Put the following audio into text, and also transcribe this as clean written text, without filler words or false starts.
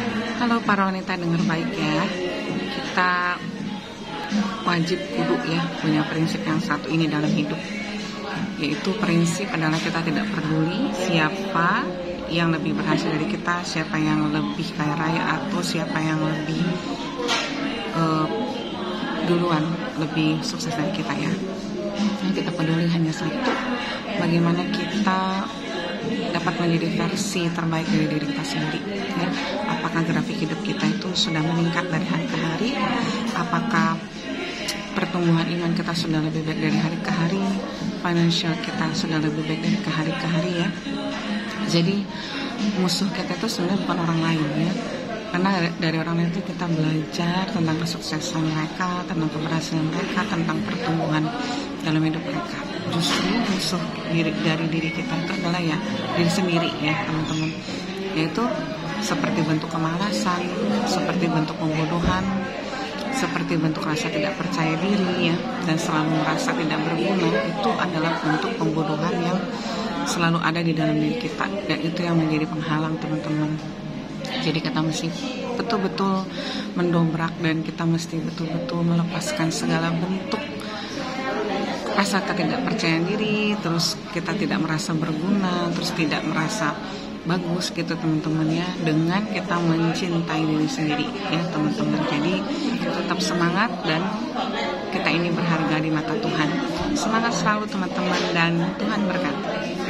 Halo para wanita, dengar baik ya. Kita wajib kudu ya punya prinsip yang satu ini dalam hidup, yaitu prinsip adalah kita tidak peduli siapa yang lebih berhasil dari kita, siapa yang lebih kaya raya, atau siapa yang lebih duluan, lebih sukses dari kita ya. Yang kita peduli hanya satu, bagaimana kita dapat menjadi versi terbaik dari diri kita sendiri ya. Apakah grafik hidup kita itu sudah meningkat dari hari ke hari, apakah pertumbuhan iman kita sudah lebih baik dari hari ke hari, financial kita sudah lebih baik dari hari ke hari ya. Jadi musuh kita itu sebenarnya bukan orang lain ya, karena dari orang lain itu kita belajar tentang kesuksesan mereka, tentang keberhasilan mereka, tentang pertumbuhan dalam hidup mereka. Justru musuh dari diri kita itu adalah ya diri sendiri ya teman-teman, yaitu seperti bentuk kemalasan, seperti bentuk pembodohan, seperti bentuk rasa tidak percaya diri ya, dan selalu merasa tidak berguna. Itu adalah bentuk pembodohan yang selalu ada di dalam diri kita, dan itu yang menjadi penghalang teman-teman. Jadi kita mesti betul-betul mendobrak, dan kita mesti betul-betul melepaskan segala bentuk rasa tidak percaya diri, terus kita tidak merasa berguna, terus tidak merasa bagus gitu teman-teman ya, dengan kita mencintai diri sendiri ya teman-teman. Jadi tetap semangat, dan kita ini berharga di mata Tuhan. Semangat selalu teman-teman, dan Tuhan berkati.